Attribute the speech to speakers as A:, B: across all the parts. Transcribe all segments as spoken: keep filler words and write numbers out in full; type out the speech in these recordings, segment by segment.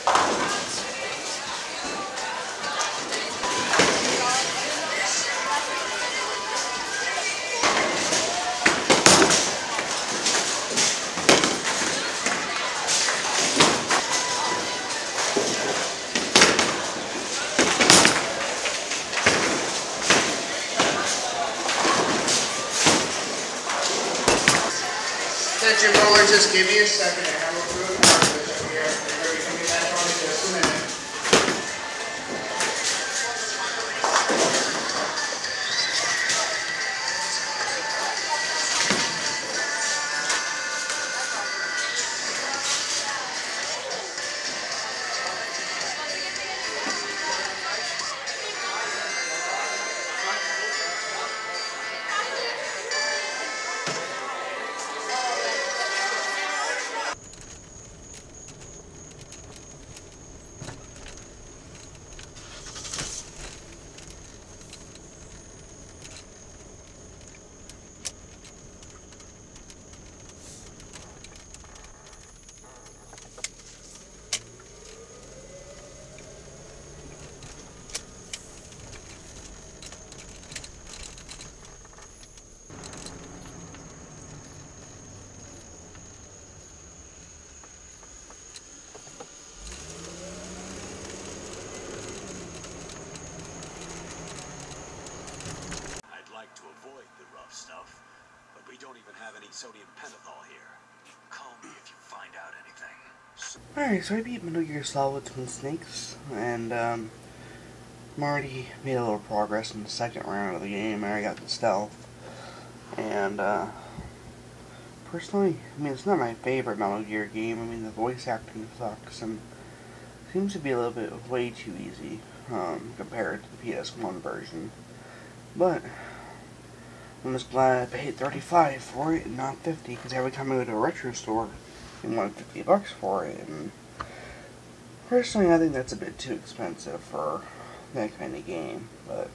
A: Attention rollers, just give me a second to have a food harvest up here. They're going to be coming back on in just a minute.
B: To avoid the rough stuff, but we don't even have any sodium pentothal here. Call me if you find out anything.
A: Alright, so I beat Metal Gear Solid Twin Snakes, and um, I'm already made a little progress in the second round of the game. I already got the stealth, and uh, personally, I mean, it's not my favorite Metal Gear game. I mean, the voice acting sucks, and seems to be a little bit way too easy um, compared to the P S one version. But I'm just glad I paid thirty-five for it and not fifty, because every time I go to a retro store, they want fifty bucks for it, and personally I think that's a bit too expensive for that kind of game. But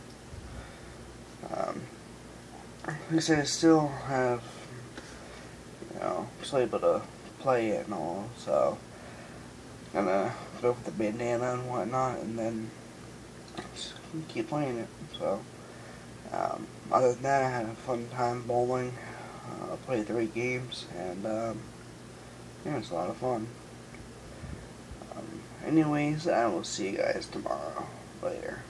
A: um, like I said, I still have, you know, still able to play it and all, so I'm gonna go for the bandana and whatnot, and then just keep playing it. So Um, other than that, I had a fun time bowling. I uh, played three games, and um, yeah, it was a lot of fun. Um, anyways, I will see you guys tomorrow. Later.